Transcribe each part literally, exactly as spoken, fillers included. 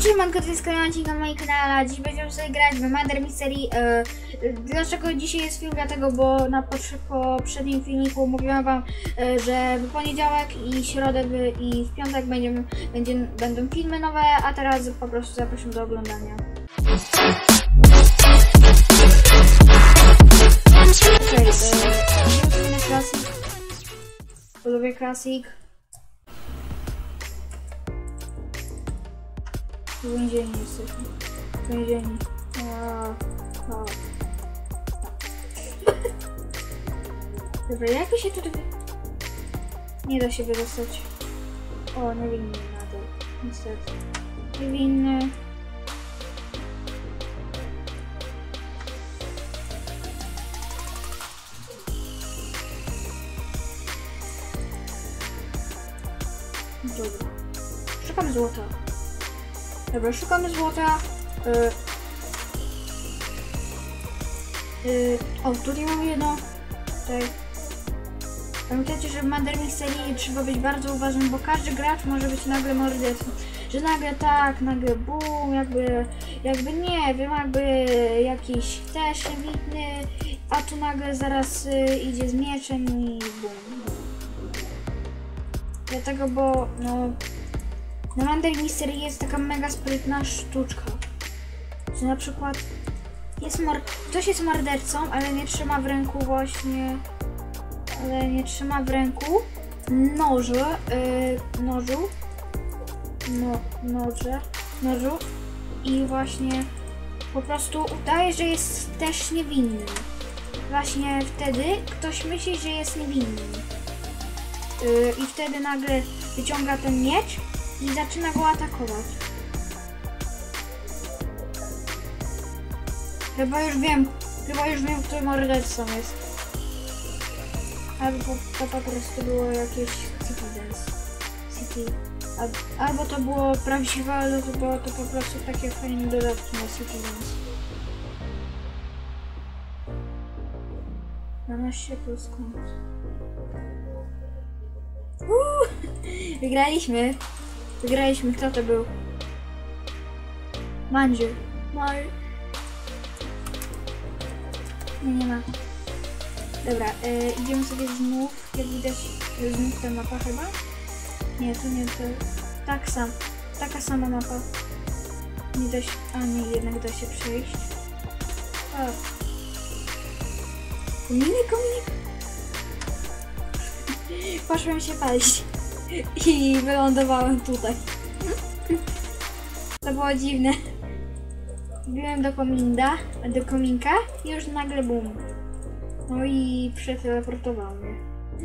Siemanko, to jest kolejny na moim kanale. Dziś będziemy sobie grać w Murder Mystery. Yy, dlaczego dzisiaj jest film? Dlatego, bo na poprzednim filmiku mówiłam wam, yy, że w poniedziałek i środę by, i w piątek będziemy, będzie, będą filmy nowe, a teraz po prostu zapraszam do oglądania. Okej, okay, yy, na klasik. Lubię klasik. W więzieniu jesteśmy. W więzieniu. O, o. Dobra, jak się tutaj... Nie da się wydostać. O, niewinny na dół. Niestety. Niewinny. Dobra. Szukamy złota. Dobra, szukamy złota. Yy. Yy. O, tutaj mamy jedno. Tutaj. Pamiętajcie, że w Murder Mystery trzeba być bardzo uważnym, bo każdy gracz może być nagle mordercą. Że nagle tak, nagle bum, jakby, jakby nie wiem, jakby jakiś też niewinny, a tu nagle zaraz y, idzie z mieczem i bum. Dlatego, bo no... Na Murder Mystery jest taka mega sprytna sztuczka, że na przykład jest mor ktoś jest mordercą, ale nie trzyma w ręku właśnie, ale nie trzyma w ręku nożu, yy, nożu, no, noże, nożu i właśnie po prostu udaje, że jest też niewinny. Właśnie wtedy ktoś myśli, że jest niewinny yy, i wtedy nagle wyciąga ten miecz i zaczyna go atakować. Chyba już wiem, chyba już wiem, kto mordercą jest. Albo to po prostu było jakieś Citizens. City. Albo to było prawdziwe, albo to było to po prostu takie fajne dodatki na Citizens. dwanaście plus kąt. Uuu, wygraliśmy. Wygraliśmy, kto to był? Mandziu. Mar... Nie, nie ma. Dobra, yy, idziemy sobie znów, jak widać, znów ta mapa chyba? Nie, to nie, to... Tak sam, taka sama mapa. Nie da się... A nie, jednak da się przejść. O. Kominek, kominek! Poszłem się palić. I wylądowałem tutaj. To było dziwne. Wbiłem do kominda, do kominka i już nagle bum. No i przeteleportował mnie.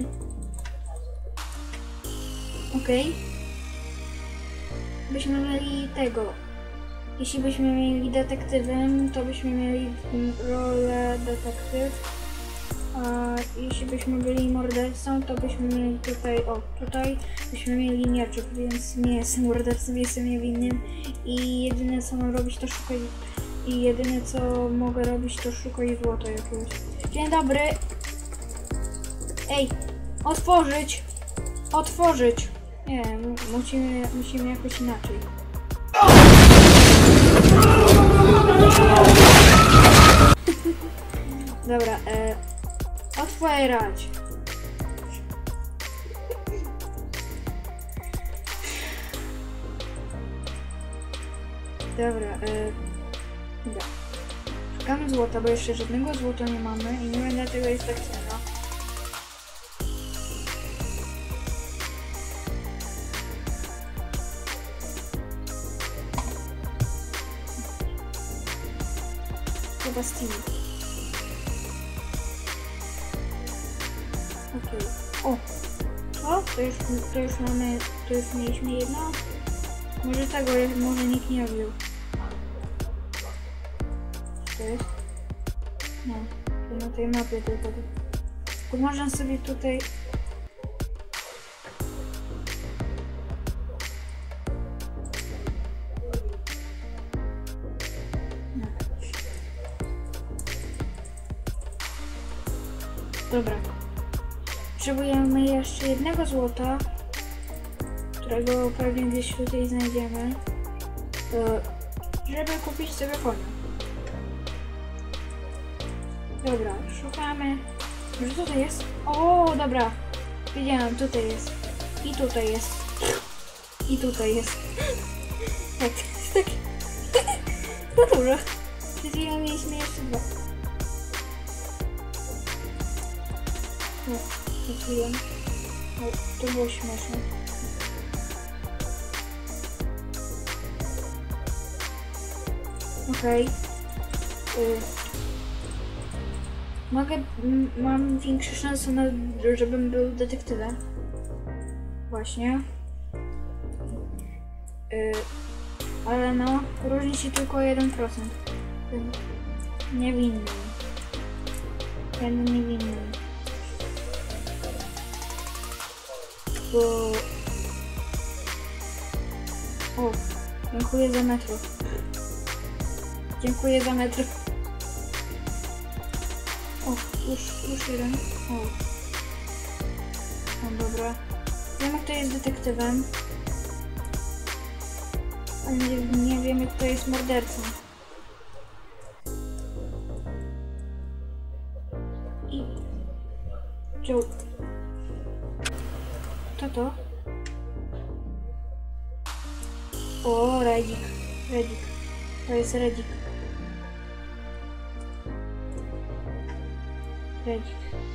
Okej. Okay. Byśmy mieli tego. Jeśli byśmy mieli detektywem, to byśmy mieli rolę detektyw. A jeśli byśmy byli mordercą, to byśmy mieli tutaj, o, tutaj byśmy mieli mieczyk, więc nie jestem mordercą, jestem niewinnym i jedyne co mam robić to szukać, i jedyne co mogę robić to szukać złota jakiegoś. Dzień dobry! Ej! Otworzyć! Otworzyć! Nie, musimy, musimy jakoś inaczej. Dobra, e... otwierać. Dobra, e... dobra. Szukamy złota, bo jeszcze żadnego złota nie mamy i nie wiem dlaczego jest tak cena. Chyba Steam. Okej. Okay. O! Co? To już, to już mamy, to już mieliśmy jedno? Może tego, może nikt nie wziął. Co to jest? No, to na tej mapie tylko. To można sobie tutaj... No. Dobra. Potrzebujemy jeszcze jednego złota, którego pewnie gdzieś tutaj znajdziemy. żeby kupić sobie konia. Dobra, szukamy. Może tutaj jest? O, dobra. Widziałem, tutaj jest. I tutaj jest. I tutaj jest. Tak, tak. No dobrze. Przed chwilą mieliśmy jeszcze dwa. No, przed chwilą. O, to było śmieszne. Okej. Okay. Y Mogę, m, mam większe szanse na, żebym był detektywem. Właśnie. Yy, ale no, różni się tylko o jeden procent. Niewinny. Jeden niewinny. Bo... O, dziękuję za metro. Dziękuję za metro. O, już, już jeden. O. No dobra. Wiemy, kto jest detektywem. Ale nie, nie wiemy, kto jest mordercą. I... Joe. Kto to? O, Redzik. Redzik. To jest Redzik. Redzik.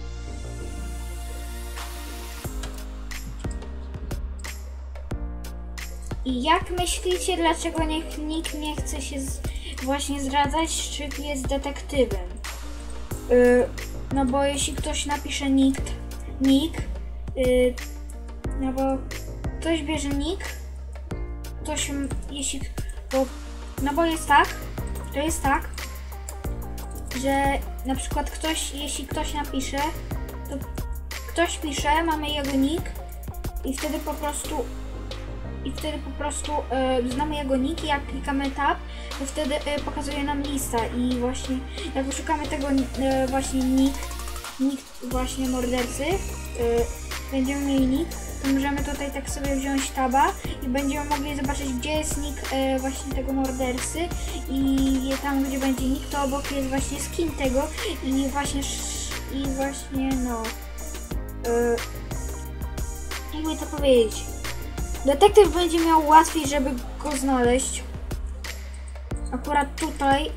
I jak myślicie, dlaczego niech nikt nie chce się z, właśnie zdradzać, czy jest detektywem? Yy, no bo jeśli ktoś napisze nikt, nick, yy, no bo ktoś bierze nick, ktoś, jeśli, bo, no bo jest tak, to jest tak, że na przykład ktoś, jeśli ktoś napisze, to ktoś pisze, mamy jego nick i wtedy po prostu i wtedy po prostu y, znamy jego nick i jak klikamy tab, to wtedy y, pokazuje nam lista i właśnie jak wyszukamy tego y, właśnie nick, nick właśnie mordercy, y, będziemy mieli nick, to możemy tutaj tak sobie wziąć taba i będziemy mogli zobaczyć, gdzie jest nick y, właśnie tego mordercy i tam, gdzie będzie nick, to obok jest właśnie skin tego i właśnie i właśnie no y, jakby to powiedzieć, detektyw będzie miał łatwiej, żeby go znaleźć. Akurat tutaj.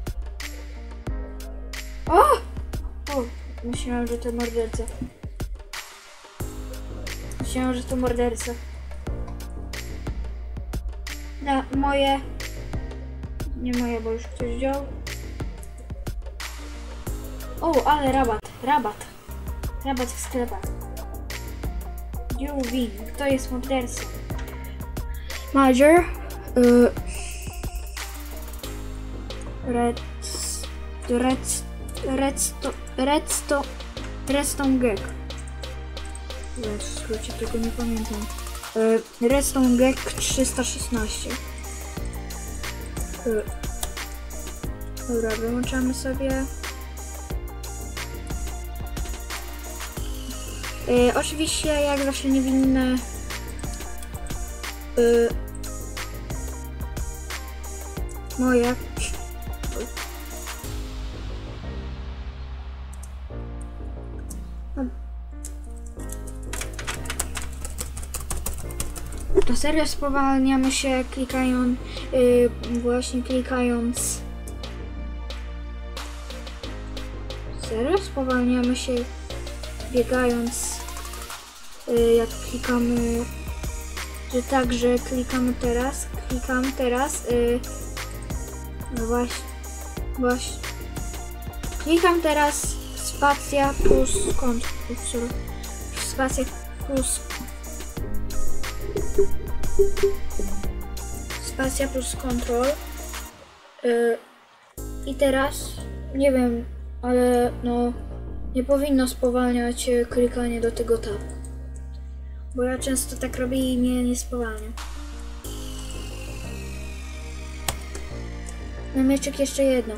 O! O! Myślałam, że to morderca. Myślałam, że to morderca. Na moje. Nie moje, bo już ktoś wziął. O, ale rabat, rabat. Rabat w sklepach. You win. Kto jest mordercą? Major. Uh, red. Red. Redstone. Redstone. Redstone Gag. W skrócie tego nie pamiętam. Uh, Redstone Gag trzysta szesnaście. Uh. Dobra, wyłączamy sobie. Yy, oczywiście jak zawsze niewinne yy, moje to serio spowalniamy się klikając yy, właśnie klikając serio spowalniamy się biegając, yy, jak klikamy, że tak, że klikamy teraz, klikam teraz, yy, no właśnie, właśnie, klikam teraz spacja plus kontrol, spacja plus, spacja plus kontrol, yy, i teraz, nie wiem, ale no, nie powinno spowalniać klikanie do tego tabu. Bo ja często tak robię i mnie nie spowalnia. Na mieczek jeszcze jedno.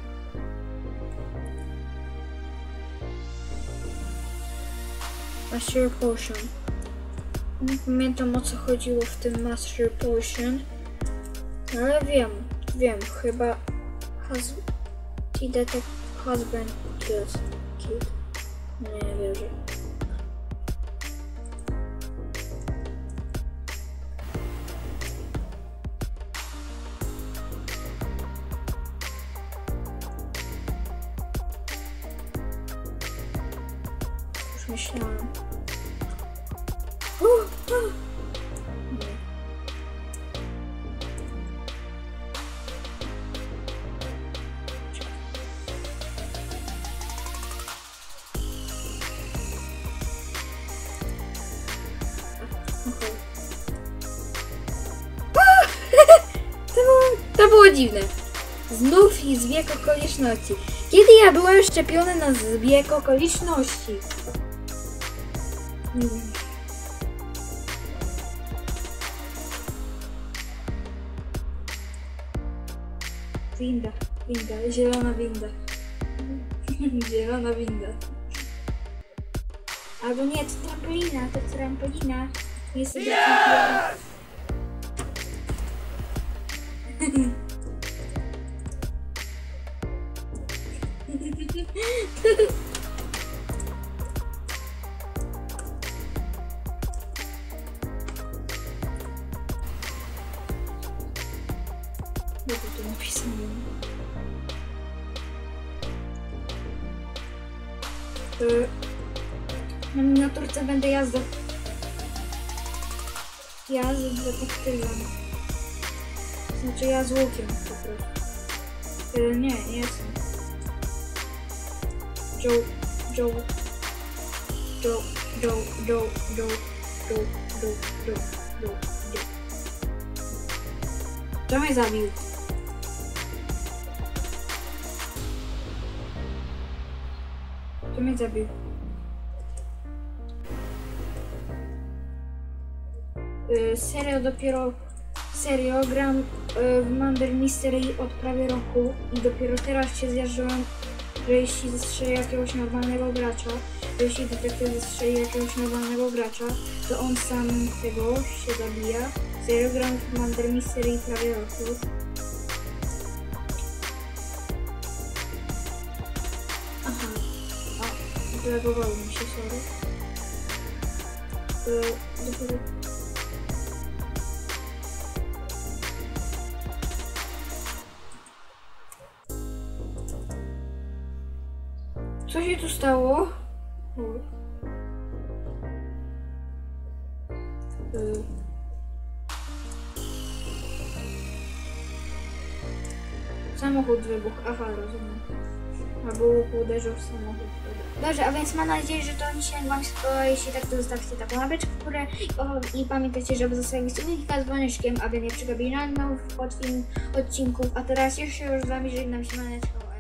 Master Potion. Nie pamiętam, o co chodziło w tym Master Potion. Ale wiem, wiem, chyba has... He detect husband kills kid. Nie wierzę. Już myślałam. Uh, uh. Nie. Okay. to, było, to było dziwne. Znów i zbieg okoliczności. Kiedy ja byłem szczepiony na zbieg okoliczności? Nie wiem. Winda, winda, zielona winda. Zielona winda. Albo nie, to trampolina, to trampolina. Nie sobie trampolina. Jak to napisane? Yy, na miniaturce będę jazdę. Ja z detektywem. Znaczy ja z łukiem po prostu. Yy, nie, nie jestem. Joe, Joe, Joe, Joe, Joe, Joe, Joe, Joe, Joe, Joe, Joe. Kto mnie zabił? Kto mnie zabił? Yy, serio dopiero, serio gram yy, w Murder Mystery od prawie roku i dopiero teraz się zjarzyłem, że jeśli zestrzeli jakiegoś normalnego gracza, że jeśli detektyw zestrzeli jakiegoś normalnego gracza, to on sam tego się zabija. Serio gram w Murder Mystery prawie roku już. Aha, a, zlagowało mi się, sorry. Yy, dopiero... Co się tu stało? Yy. Samochód wybuchł, aha, rozumiem. Albo uderzył w samochód. Dobrze, a więc mam nadzieję, że to dzisiaj wam się podoba. Jeśli tak, to zostawcie taką łapeczkę w górę i pamiętajcie, żeby zostawić subika z dzwoneczkiem, aby nie przegapili nowych film odcinków. A teraz już się już z wami żegnam się, maneczko.